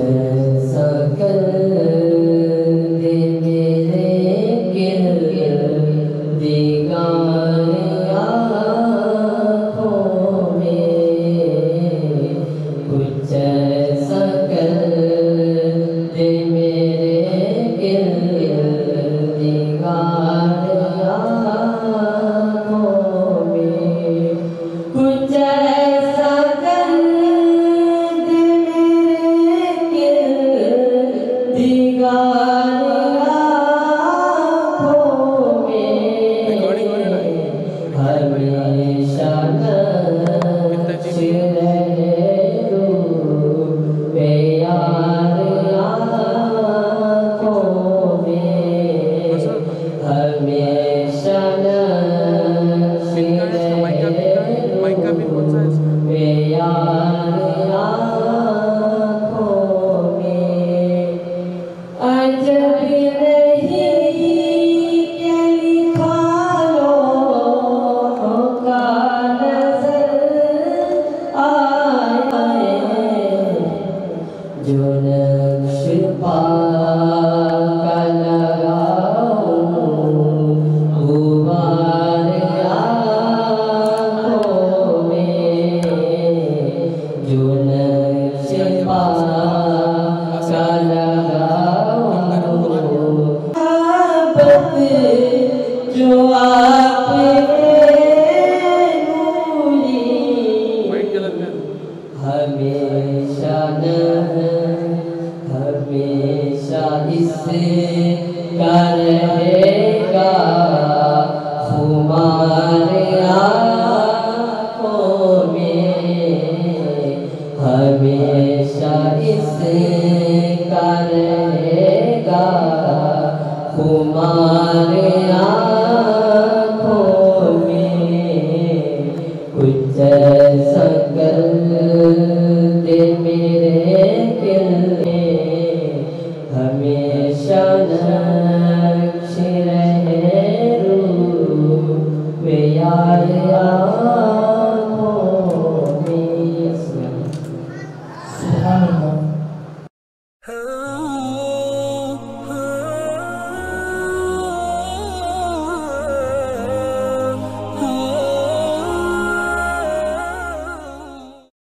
सकल दे मेरे किरदिगार आँखों में, कुछ सकल दे मेरे किरदिगार आँखों में, कुछ सकल दे मेरे किरदिगार आँखों में, हमेशा नक्श रहे रूपे यार आँखों में, हमेशा नक्श रहे रूपे यार आँखों में। अजब नहीं के लिखा लोगों का नजर आए, जो नक्श पाका लगाऊं गुबार आँखों में, जो नक्श पाका लगाऊं मोहब्बत जो आपने नूरी, हमेशा हमेशा इसका रहेगा खुमार आँखों में, हमेशा इसका